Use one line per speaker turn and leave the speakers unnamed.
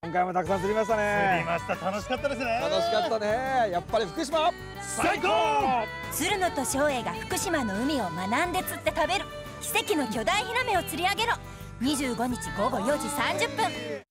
今回もたくさん釣りましたね。
釣りました。楽しかったですね。
楽しかったね。やっぱり福島
最高。
鶴野と照英が福島の海を学んで釣って食べる奇跡の巨大ヒラメを釣り上げろ。25日午後4時30分。